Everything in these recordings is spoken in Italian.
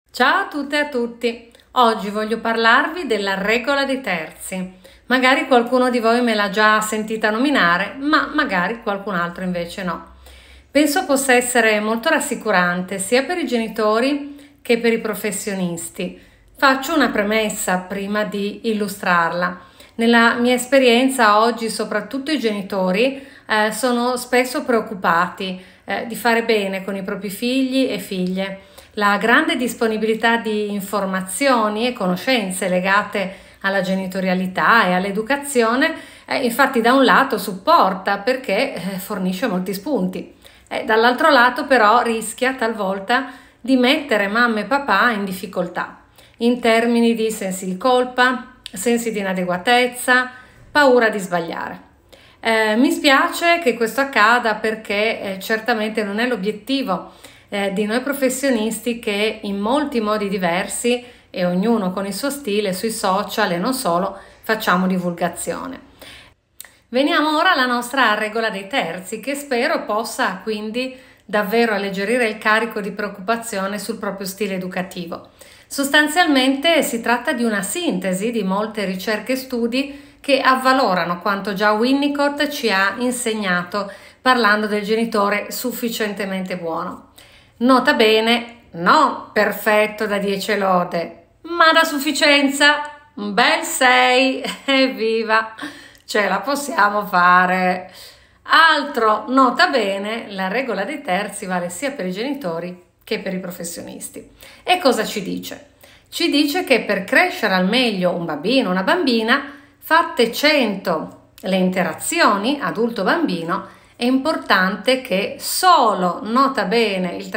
Ciao a tutte e a tutti! Oggi voglio parlarvi della regola dei terzi. Magari qualcuno di voi me l'ha già sentita nominare, ma magari qualcun altro invece no. Penso possa essere molto rassicurante sia per i genitori che per i professionisti. Faccio una premessa prima di illustrarla. Nella mia esperienza oggi soprattutto i genitori sono spesso preoccupati di fare bene con i propri figli e figlie. La grande disponibilità di informazioni e conoscenze legate alla genitorialità e all'educazione, infatti da un lato supporta perché fornisce molti spunti, dall'altro lato però rischia talvolta di mettere mamma e papà in difficoltà, in termini di sensi di colpa, sensi di inadeguatezza, paura di sbagliare. Mi spiace che questo accada perché certamente non è l'obiettivo di noi professionisti che in molti modi diversi e ognuno con il suo stile sui social e non solo facciamo divulgazione. Veniamo ora alla nostra regola dei terzi che spero possa quindi davvero alleggerire il carico di preoccupazione sul proprio stile educativo. Sostanzialmente si tratta di una sintesi di molte ricerche e studi che avvalorano quanto già Winnicott ci ha insegnato parlando del genitore sufficientemente buono. Nota bene, non perfetto da 10 lode, ma da sufficienza, un bel 6, evviva, ce la possiamo fare. Altro, nota bene, la regola dei terzi vale sia per i genitori che per i professionisti. E cosa ci dice? Ci dice che per crescere al meglio un bambino o una bambina, fatte 100 le interazioni adulto-bambino, è importante che solo, nota bene, il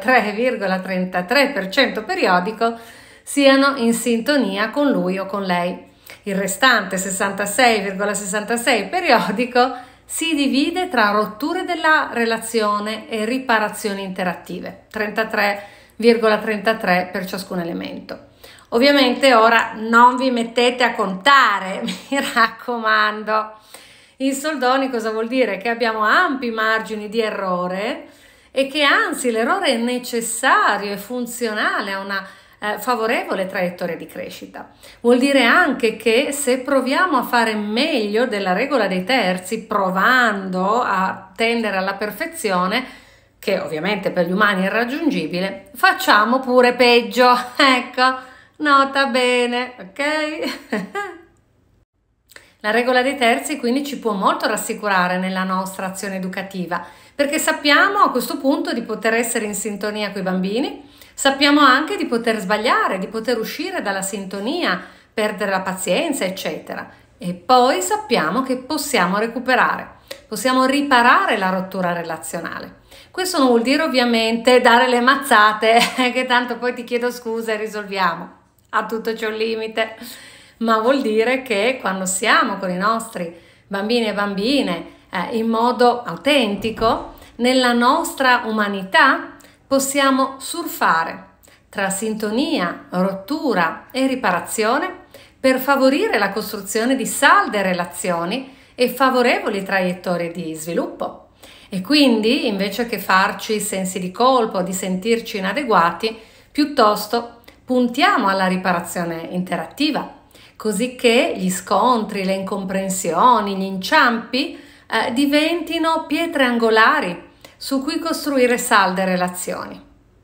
33,33% periodico siano in sintonia con lui o con lei. Il restante 66,66% periodico si divide tra rotture della relazione e riparazioni interattive, 33,33 per ciascun elemento. Ovviamente ora non vi mettete a contare, mi raccomando. In soldoni cosa vuol dire? Che abbiamo ampi margini di errore e che anzi l'errore è necessario e funzionale a una favorevole traiettoria di crescita. Vuol dire anche che se proviamo a fare meglio della regola dei terzi, provando a tendere alla perfezione, che ovviamente per gli umani è irraggiungibile, facciamo pure peggio. Ecco, nota bene, ok? La regola dei terzi quindi ci può molto rassicurare nella nostra azione educativa, perché sappiamo a questo punto di poter essere in sintonia con i bambini, sappiamo anche di poter sbagliare, di poter uscire dalla sintonia, perdere la pazienza, eccetera. E poi sappiamo che possiamo recuperare, possiamo riparare la rottura relazionale. Questo non vuol dire ovviamente dare le mazzate, che tanto poi ti chiedo scusa e risolviamo. A tutto c'è un limite. Ma vuol dire che quando siamo con i nostri bambini e bambine in modo autentico, nella nostra umanità possiamo surfare tra sintonia, rottura e riparazione per favorire la costruzione di salde relazioni e favorevoli traiettorie di sviluppo. E quindi, invece che farci sensi di colpa o di sentirci inadeguati, piuttosto puntiamo alla riparazione interattiva, così che gli scontri, le incomprensioni, gli inciampi diventino pietre angolari su cui costruire salde relazioni.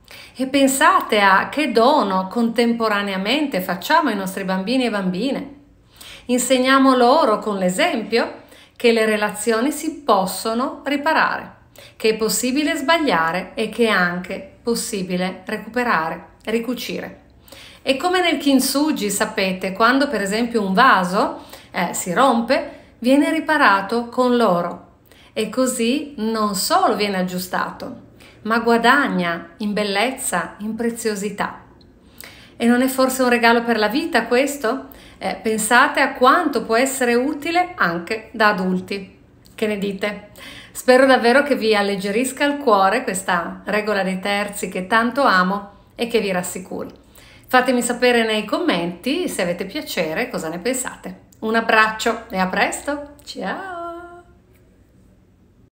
E pensate a che dono contemporaneamente facciamo ai nostri bambini e bambine. Insegniamo loro con l'esempio che le relazioni si possono riparare, che è possibile sbagliare e che è anche possibile recuperare, ricucire. E come nel kintsugi, sapete, quando per esempio un vaso si rompe, viene riparato con l'oro e così non solo viene aggiustato, ma guadagna in bellezza, in preziosità. E non è forse un regalo per la vita questo? Pensate a quanto può essere utile anche da adulti. Che ne dite? Spero davvero che vi alleggerisca il cuore questa regola dei terzi che tanto amo e che vi rassicuri. Fatemi sapere nei commenti se avete piacere cosa ne pensate. Un abbraccio e a presto! Ciao!